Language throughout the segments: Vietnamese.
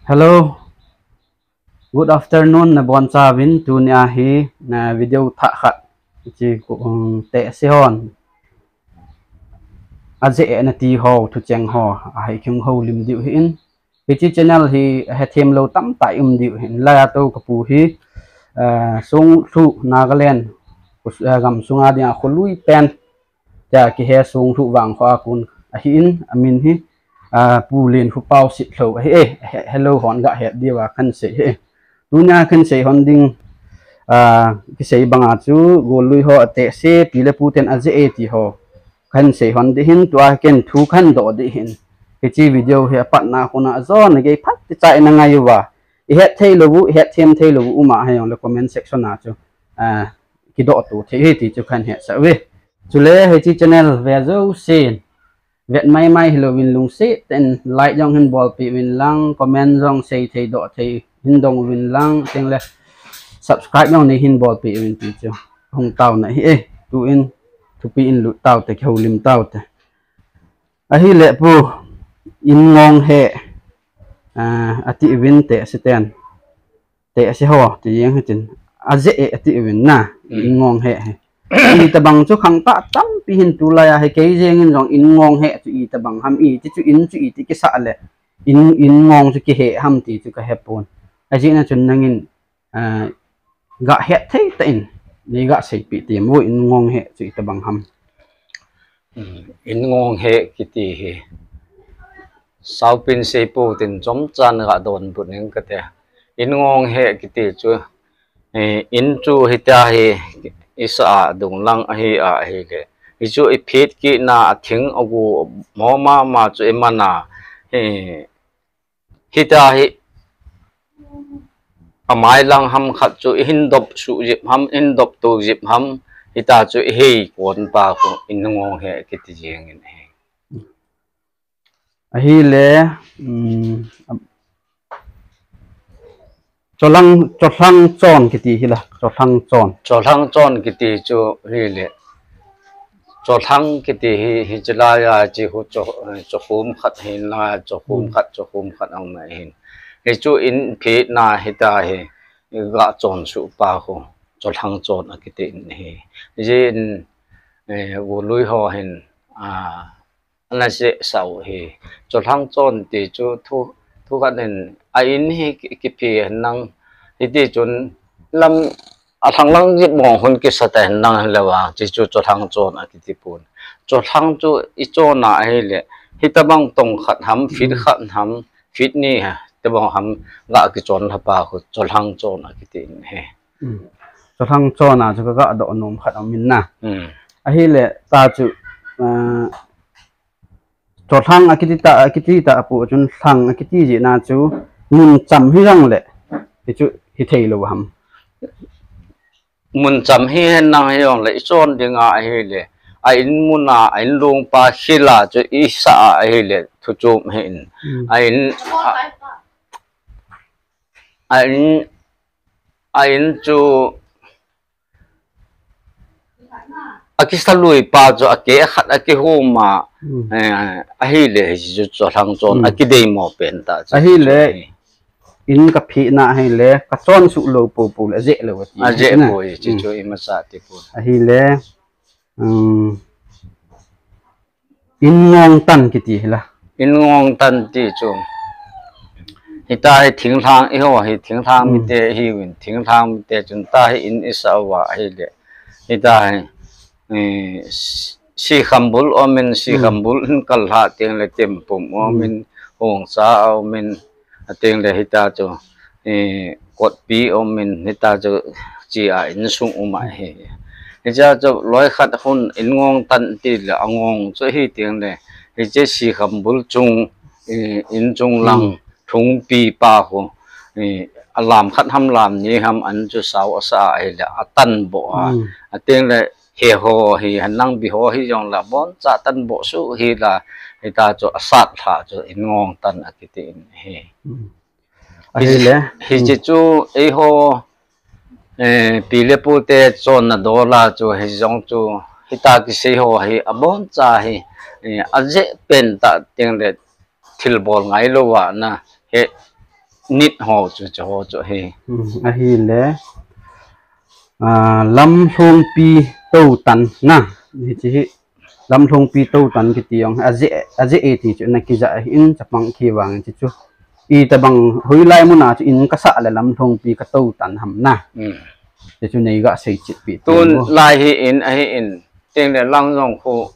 Hello, good afternoon na buwan sa win tu niya hi na video tha khat chi ku te se hon aje na ti ho tu cheng ho hai kyung ho lim diu hin hi chi channel hi he them lo tam tai diu hin la to ka pu hi sung thu Nagaland gam sunga dia khului pen ja ki he sung thu wang kha kun a hi in amin hi pu lin hu pau sit lo hi hello hon ga he diwa kan se he tunya kan se hon ding cái sei banga chu gol lui ho ate se pile puten aje e ti ho kan sei hon de hin tua ken thu khan do de hin cái chi video he pat na khona zo na ge phat ti chai na ngai wa i het thei lo bu het them thei lo bu ma he on comment section na chu ki do tu thei ti chu khan he sa we chu le he chi channel ve zo sin vet mai mai hello win lung se ten like jong hin bol pi win lang comment jong sei thei do thei hin dong win lang teng le subscribe nhau này hin bol pi win pi chu hong tao na hi tu in tu pi in lu tao te khâu lim tao te a hi le pu in ngong he ati win te siten te se ho ti yang hitin a je ati win na in ngong he i ta bang chu khang ta tam pi hin tu la ya he ke jeng in jong in ngong he chu i ta bang ham i ti chu in chu i ti ke sa le in ngong chu ki he ham ti chu ka he pon a ji na chun nangin gạ hẹt thế tên đi gạ xây bị tiền vui in ngon hệ chỉ ta bằng hầm in ngon hệ kiti he sau pin se po tin chom chan ga don bu ning ka te in ngon hệ kiti chu in chu hita he isa dung lang hi a he le hi chu i phit ki na thing agu mo ma chu emana he hita hi amai lang ham khat chu hin dop su jip ham in dop tu jip ham ita chu he kon pa ko in ngong he kiti jeng in he hi le cho lăng tròn cái gì là cho thang chon kiti chu hi le cho thang kiti hi chila ya chi hu cho khum khat hin la cho khum khat ang mai hin he chu in phi na hita he ga chon su pa ko cho thang chon a kiti in he jin wo lui ho hin na se sau he cho thang chon ti chu thu ga den a in he ki phi nang ti chun lam a thang lang jip mong hun ki sa ta nang lewa chi chu cho thang chon a kiti pun cho thang chu i cho na he le hita bang tong khat ham fit khat ham fit ni ha te bang ham ga ki chon ha pa ko cho thang chon a kiti in he cho thăng tròn à cho cái độ nôm khát ở min na hi le ta chu cho thăng akiti ta pu chun thăng akiti ji na chu mun cham hi rang le thì chu hi thei lo ham mun cham hi nang he yong le chon dinga he le a in muna a in lung pa hila chu i sa he le thu chu he in a in chu akista lui pa chu ake khat ake homa a hi le chu cho thang chon akidei mo pen ta a hi le in ka phi na hi le ka chon su lo pu le je lo a je po chi chu i ma sa ti pu a hi le in ngong tan kiti la in ngong tan ti chu hita hi thing thang i ho hi thing thang mi te hi win thing thang mi te chun ta hi in isa wa hi le hita hi si khambul omen si khambul kal ha teng le tempum omen hong sa omen teng le hita chu kot pi omen hita chu chi a in sung uma he hita chu loi khat hun in ngong tan ti le angong chu hi teng le hi che si khambul chung in chung lang thung pi pa ko alam khat ham lam ni ham an chu sau asa he le atan bo a teng le he ho hi hanang bi ho hi jong la bon cha tan bo su hi la hita chu asat tha chu in ngong tan akiti in he hi le hi chi chu e ho pi le pu te chon na do la chu hi jong chu hita ki se ho hi abon cha hi aje pen ta teng le thil bol ngai lo wa na he nít hồ cho he a hi le lam thong pi to tan na hi chi lam thong pi to tan ki tiong a je e ti chu na ki za in chapang khi wang chi chu i ta bang hui lai mu na chu in ka sa le lam thong pi ka to tan ham na chi chu nei ga sei chi pi tun lai hi in teng le lang jong khu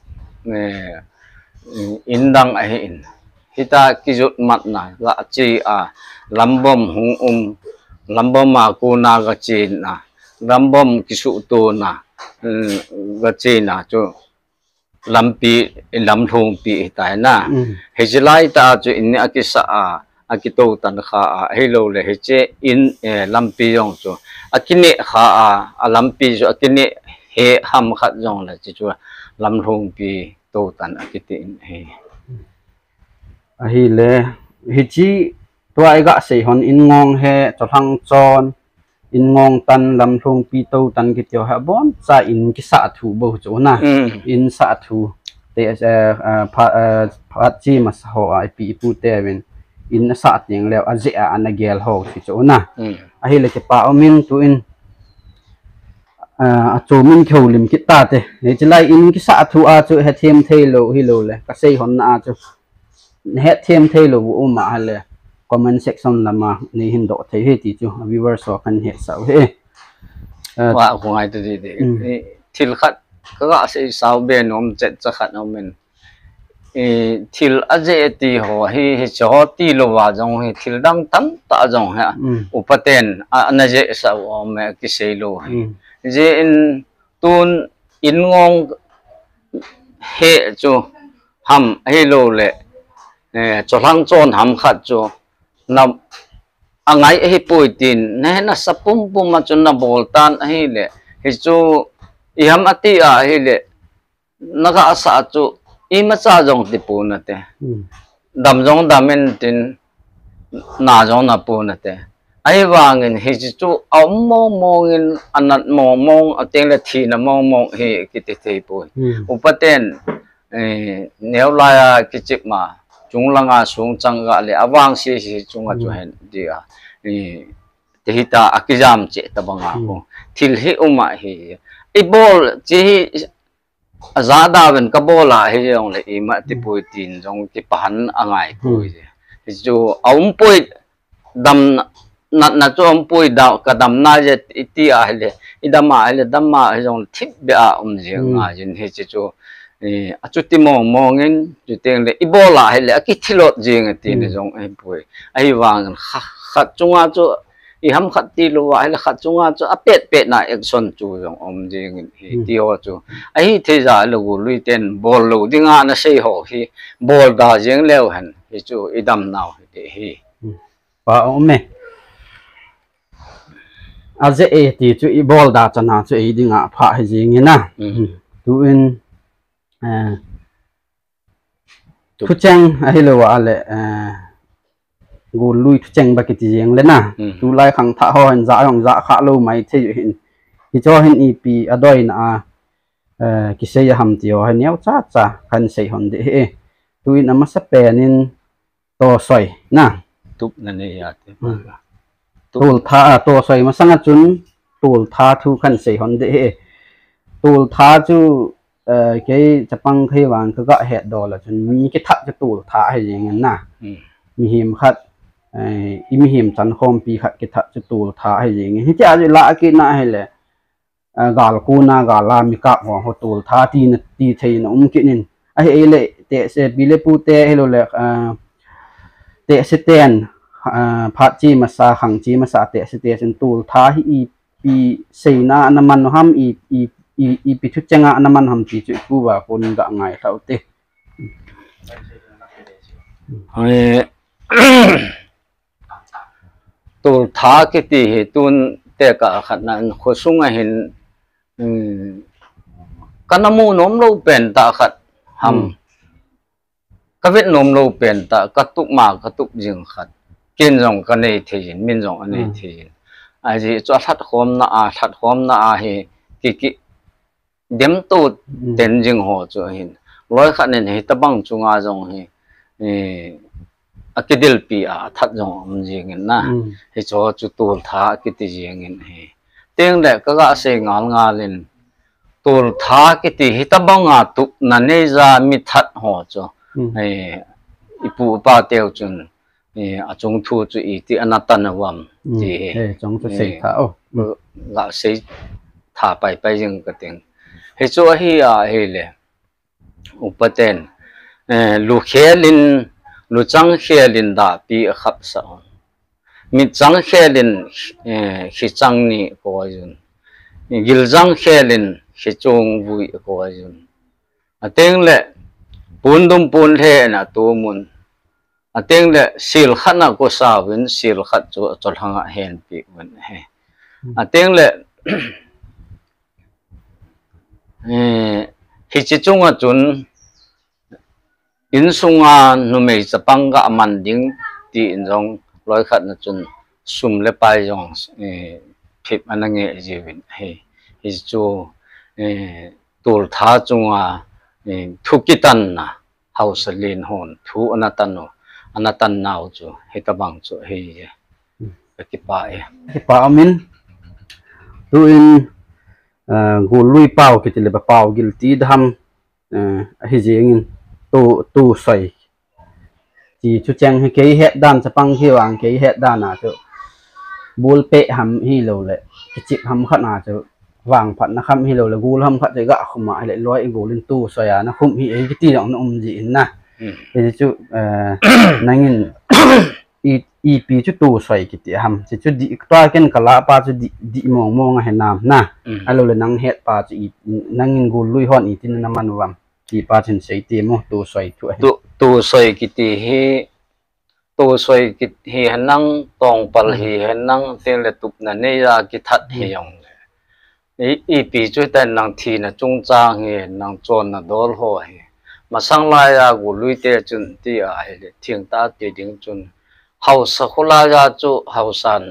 in dang a hi in hita ki jut mat na ga chi a lambom hung lambom ma ku na ga chi na lambom ki su tu na ga chi na chu lampi lam thong pi tai na he jilai ta chu in a ki sa a ki to tan kha a hello le he che in lampi yong chu akini kha a lampi chu akini he ham khat jong la chi chu lam thong pi to tan akiti in he a hi le hi chi toai ga sei hon in ngong he cho thang chon in ngong tan lam thong pi to tan ki tyo ha bon cha in ki sa thu bo chu na in sa thu te phat chi ma sa ho ai pi pu te wen in sa ting le a je a na gel ho chi chu na a hi le ke pa min tu in a chu min kheu lim ki ta te he chi lai in ki sa thu a chu he them thei lo hi lo le ka sei hon na chu he them thei lo u ma le comment section lama ni hin do thei he ti chu viewers so kan he sa he wa ko ngai tu di thil khat ka se sau be nom chet cha khat nom men thil aje ti ho hi cho ti lo wa jong hi thil dang tam ta jong ha upaten ana je sa o me ki sei lo je in tun in ngong he chu ham he lo le cho thang chon ham khat chu na angai hi poitin ne na sapum pum ma chu na boltan hi le hi chu i ham ati a hi le naga sa chu i ma cha jong ti pu na te dam jong damen tin na jong na pu na te ai wangin hi chu om mong in anat mong ateng le thi na mong hi ki te thei pu upaten neu la ki chik ma chung langa sung changa le awang si chunga chu hen dia te hita akizam che tabanga ko thil hi uma hi i bol chi azada ben ka bola hi yong le ima ti pui tin jong ki pan angai pui hi chu aum pui dam na chu aum pui da ka dam na je ti a le idama le damma hi jong thip be a je nga jin hi chu achuti mong in juteng le ibola hele akithilot jing tin jong ai pui ai wang khat chunga chu i ham khat ti lo wa hele khat chunga chu apet pet na action chu jong om jing hi ti ho chu ai the ja lo lui ten bol lo dinga na sei ho hi bol da jing leo han hi chu idam naw hi pa ome aje e ti chu i bol da chana chu e dinga pha hi jing na tu in thu cheng a hi lo wa le go lui thu cheng ba ki ti jeng le na tu lai khang tha ho han za yong za kha lo mai the hin hi cho hin ep adoi na ki se ya ham ti ho han yau cha cha kan sei hon de he tu in ama sa pe nin to soi na tup na ne ya te tul tha to soi ma sanga chun tul tha thu kan sei hon de he tul tha chu cái chapang khi vàng cứ gọi hẹn đồ là chun mi cái thắt cho tủ thả hay gì ngân na mi hiểm khát mi hiểm chắn khom pi khát cái thắt cho tủ thả hay gì ngân hết gì lạ cái na hay là gal cu na gal la mi cạp vào hồ tủ thả ti thấy nó cái nên ai lệ tệ sẽ bị lệ pu tệ hay là tệ sẽ tiền phát chi mà sa hàng chi mà sa tệ sẽ tệ chun tủ thả hi pi sei na naman no ham i pi thu changa naman ham chi chu ku wa kon ga ngai thau te tu tha ki ti he tun te ka khat na kho sunga hin kanamu nom lo pen ta khat ham ka vet nom lo pen ta ka tuk ma ka tuk jing khat kin jong ka nei thein min jong anei thein a ji cho that khom na a he ki dem tu ten jing ho chu hin loi khat nen he tabang chunga jong he akidil pi a that jong jing na he cho chu tul tha kiti jing he teng le ka ga se ngal ngalin tul tha kiti hitabanga tu na ne za mi that ho cho he ipu pa teo chun a chung thu chu I ti anatan wam ji he chung chu se tha o ga se tha pai pai jing ka teng he cho hi a he le upaten lu khelin lu chang khelin da pi khap sa mi chang khelin khi chang ni ko jun gil jang khelin khi chung vui ko jun ateng le pundum pun the na tu mun ateng le sil khana ko sa win sil khat chu chol hanga hen pi wen he ateng le hi chi chunga chun in sunga nu mei chapanga man ding ti in jong loi khat na chun sum le pai jong phip anange jewin he hi chu tul tha chunga thukitan na house lin hon thu anatan naw chu hetabang chu he ki pa amin tu in gu lui pau ki le pau gil ti dham hi jing tu soi chỉ chú chăng hay cái hết đàn sẽ băng hiu ang cái hết đàn à chứ bul pe ham hi lo lệ cái chip ham khát à chứ vàng phật nó khăm hi lo là gul ham khát thì gạ không mà lại lôi anh gul lên tu soi à nó không hi ấy cái tí nó gì na thì chú nãy pi chú tu soi cái tí ham chỉ chú đi toa cái cả pa chú đi mong hay nam na alo là năng hết pa chú nãy gul lui hòn ít nên naman vam chỉ pa chân sei ti mo tu soi tu soi kiti hi tu soi kit hi hanang tong pal hi hanang ten le tup na ne ya ki that hi yong i pi chu tan nang thi na chung chang hi nang chon na dol ho hi ma sang la ya gu lui te chun ti a hi le thing ta ti ding chun house khola ya chu hausan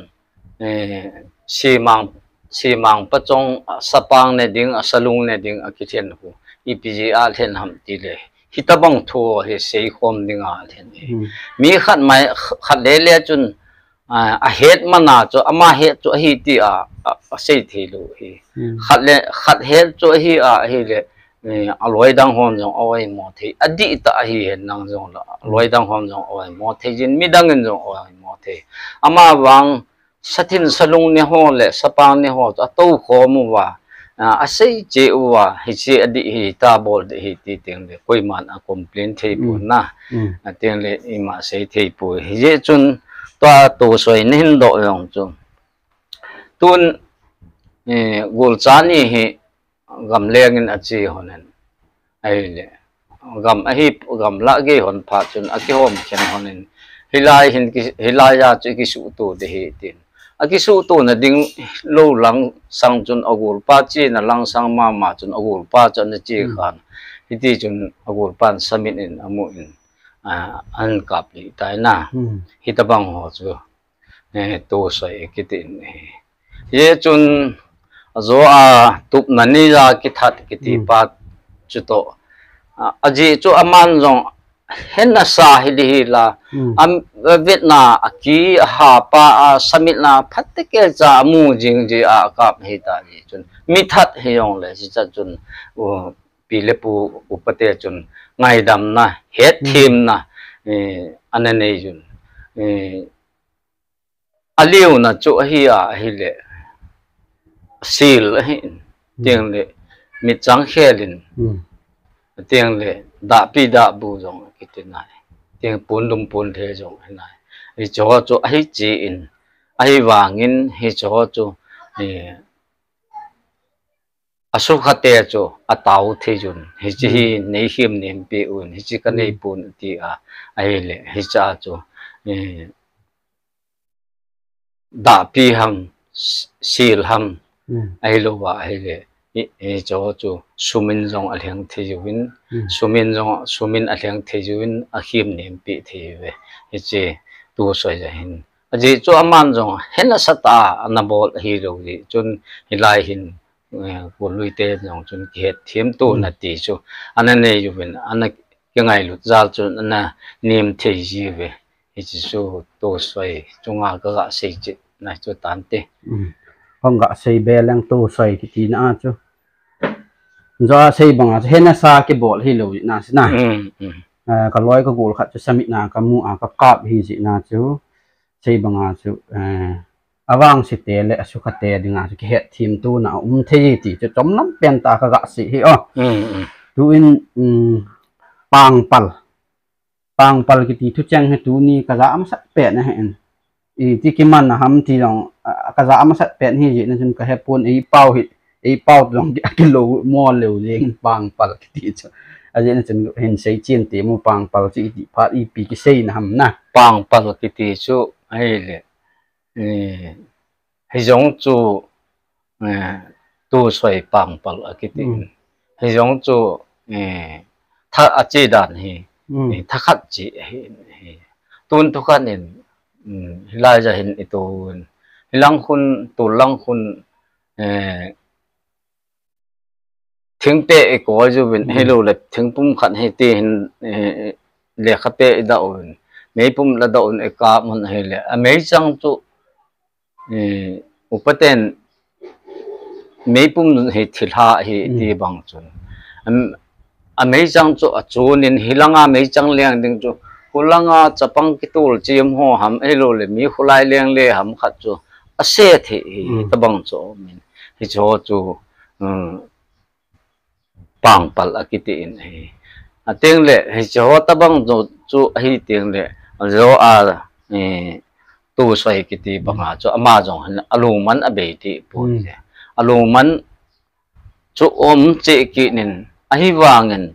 simang pa chong sapang ne ding asalung ne ding a ki then hu ipg a then ham ti le hitabang thu he sei khom dinga then mi khat mai khat le chun a het mana cho ama het cho hi ti a sei thi lu hi khat het cho hi a hi le aloi dang hom jong oi mo thi adi ta hi nang jong la loi dang hom jong oi mo thi jin mi dang jong oi mo thi ama wang sathin salung ne ho le sapang ne ho to khom wa asai che wa hi che adi hi ta bol de hi ti teng le koi man a complain thei pu na teng le ima sei thei pu hi je chun to to soi nin do yong chu tun gul chani hi gam lengin a chi honen ai le gam a hi gam la ge hon pha chun a ki hom chen honen hilai ya chu ki su tu de hi tin akisu tu na ding lo lang sang chun agul pa chi na lang sang ma chun agul pa chun na chi khan hiti chun agul pan samin in amu in an kap li tai na hitabang ho chu to sai kitin ye chun zo a tup na ni ra ki that kiti pa chu to aji chu aman jong hen na sa hi la am vet na ki ha pa samit na phatte ke cha mu jing ji a kap hi ta ji chun mi that hi yong le ji cha chun pi le pu upate chun ngai dam na het thim na anane jun aliu na chu hi a hi le sil hi tiang le mi chang khelin tiang le da pi da bu jong kitinai tiang pun dum pun the jong nai hi cho chu ai chi in ai wangin hi cho chu asu khate chu atau the jun hi chi nei him nem pe un hi chi ka nei pun ti a ai le hi cha chu da pi ham sil ham ai lo wa ai le cho chu sumin jong alhang thejwin sumin alhang thejwin a him nem pi theve he che tu soi ja hin aji chu aman jong hena sata anabol hi ro ji chun hilai hin ko lui te jong chun khet thim tu na ti chu anane yuwin ana kengai lu zal chun na nim theji ve hi chi su to soi chunga ka ga sei chi na chu tan te không gạ xây bè lang tô xoay cái tí nữa chứ do xây bằng hết na sa cái bộ hi lâu na xin na cái lối cái gỗ khát cho samit na cái mu cái cọp hi gì na chứ xây bằng chứ avang si te le su khát te đi nga cái hệ team tu na thế thì cho chấm lắm bên ta cái gạ sĩ hi tu in pang pal cái tí thu chăng hay tu ni cái gạ mà sắp bẹn na hẹn thì cái man là ham thì dòng cái giá mà sạch bẹn hi gì nên cái hẹp pun ấy bao dòng cái lô mua liều riêng bằng pal cái tí chứ à vậy nên hình xây chiên tí mua bằng pal chỉ phát ý bị cái xây là ham na bằng pal cái tí chứ hay là hay giống chú tu soi bằng pal cái tí hay giống chú thà ở chế đàn hi thà khát chỉ tuân thu khát nên lai ra hin ito hilang khun tu lang khun thing pe ko ju bin hello le thing pum khan he te hin le kha pe da on me pum la da on e ka mon he le a me chang chu upaten me pum he thilha he ti bang chun a me chang chu a chun in hilanga me chang leng ding chu kulanga chapang kitul chim ho ham elo le mi khulai leng le ham khat chu a se the tabang cho min hi cho chu pang pal akiti in he a teng le hi cho tabang chu hi teng le zo a tu sai kiti banga chu ama jong alu man a be ti pu alu man chu che ki nin a hi wangin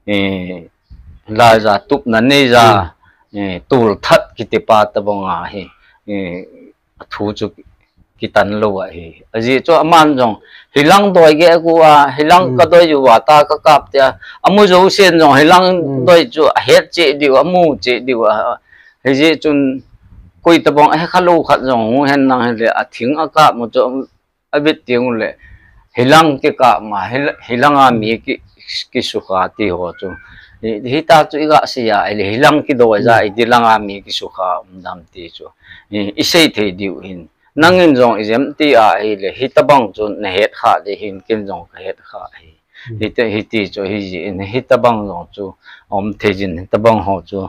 la ra tup na ne ra tul that kiti pa ta bonga hi thu chu kitan lo wa hi aji cho aman jong hilang doi ge ku a hilang ka doi ju wa ta ka kap tia amu jo sen jong hilang doi chu het che diu amu che diu a he ji chun koi ta bong he khalu khat jong hen nang le a thing a ka mu cho a bit tiang le hilang ke ka ma hilang a mi ki su kha ti ho chu hita chu iga sia ele hilang ki do za idilanga mi ki sukha dam ti chu isei the diu hin nangin jong izem ti a ele hitabang chu ne het kha de hin kin jong ka het kha hi hiti chu hi ji in hitabang jong chu om thejin hitabang ho chu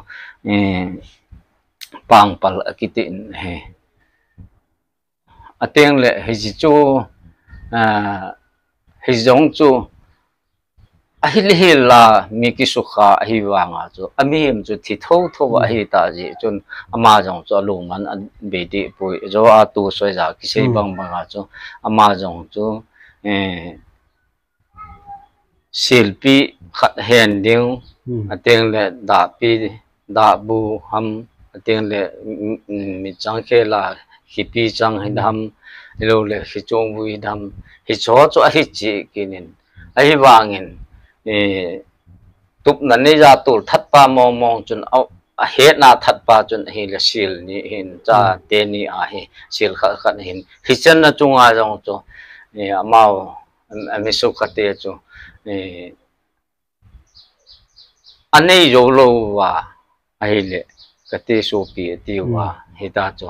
pang pal akitin he ateng le hi ji chu hi jong chu ahilhila miki sukha hi wanga chu amim chu thi tho wa hi ta ji chun ama jong chu luman an be di pui zo a tu soi za ki sei bang banga chu ama jong chu silpi khat hen ding ateng le da pi da bu ham ateng le mi chang khe la hi pi chang hi dam lo le hi chong bui dam hi cho chu a hi chi kinin a hi wangin tup na ne ja tul that pa mong chun a het na that pa chun hi le sil ni hin cha te ni a hi sil khat hin hi chen na chunga jong chu amao ami su khate chu anei yo lo wa a hi le kate su pi ti wa hi ta chu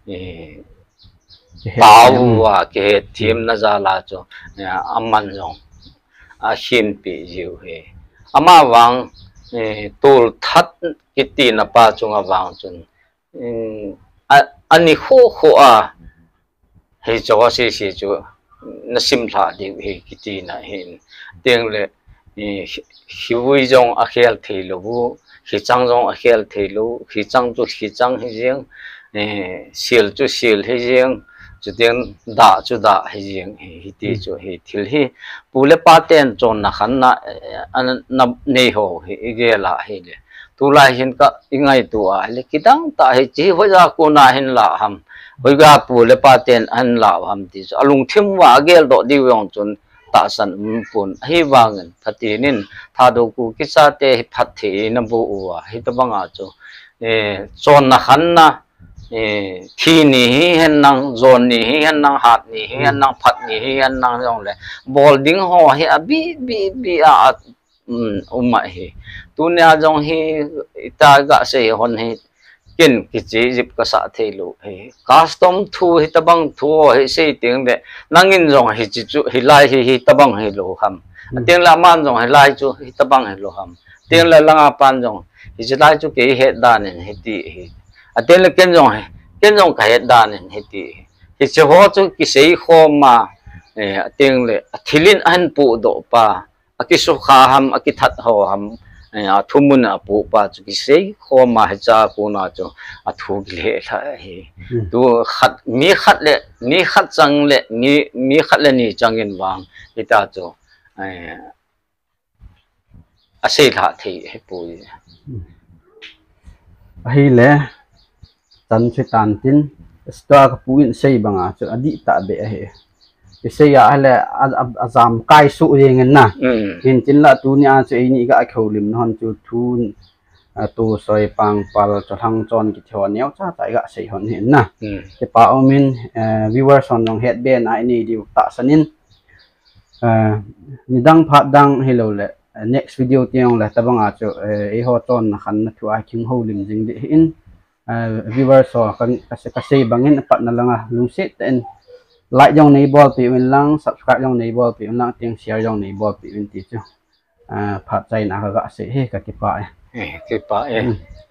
pau wa ke thim na za la chu amman jong a hin pi jiu he ama wang tul that kiti na pa chunga wang chun ani kho a he chawa se chu na sim tha di he kiti na hin teng le hiwi jong a khel thelo bu hi chang jong a khel thelo hi chang chu hi chang hi jeng sil chu sil hi jeng chu teng da chu da hi jeng hi ti chu hi thil hi pule pa ten chon na khan na na nei ho hi ge la hi le tu la hin ka ingai tu a le kitang ta hi chi ho ja ko na hin la ham hoi ga pule pa ten an la ham ti alung thim wa gel do di wong chun ta san pun hi wangen thati nin tha do ku ki sa te phat thi na bu wa hi ta banga chu chon na khan na khi ni hen nang zon ni hen nang hat ni hen nang phat ni hen nang jong le bolding ho hi a bi a umma hi tu nya jong hi ta ga se hon hi kin ki chi jip ka sa thelu he custom thu hi tabang thu he sei ting de nangin jong hi chi chu hi lai hi tabang he lo ham tiếng la man jong he lai chu hi tabang he lo ham tiếng la langa pan jong hi chi lai chu ke he dan he ti hi tiếng la ken jong ka he dan he ti hi chi ho chu ki sei kho ma tiếng le thilin an pu do pa aki su kha ham aki that ho ham thumun pu pa chu ki sei kho ma he cha ku na chu thu le tha hi tu khat mi khat chang le mi khat le ni changin wang ita chu sei tha thi he pu hi le chan che tan tin sta ka puin sei banga chu adi ta be he sei ya hele azam kai su ringen na hin tin la tu nya che ni ga kholim non chu thun tu soi pang pal cho thang chon ki thon neu cha tai ga sei hon hin na te pa omin viewers on long head ben ai ni diu ta sanin ni dang phat dang hello le next video tiang la tabanga chu e ho ton na khan na thu a king ho lim jing de in viewers so kan ka sei bangin pat na langa lung set ten like dòng này ball pi mình lang subscribe dòng này ball pi mình lang tiếng share dòng này ball pi mình tí chứ phát chạy nào gạ sẽ hết cả cái phải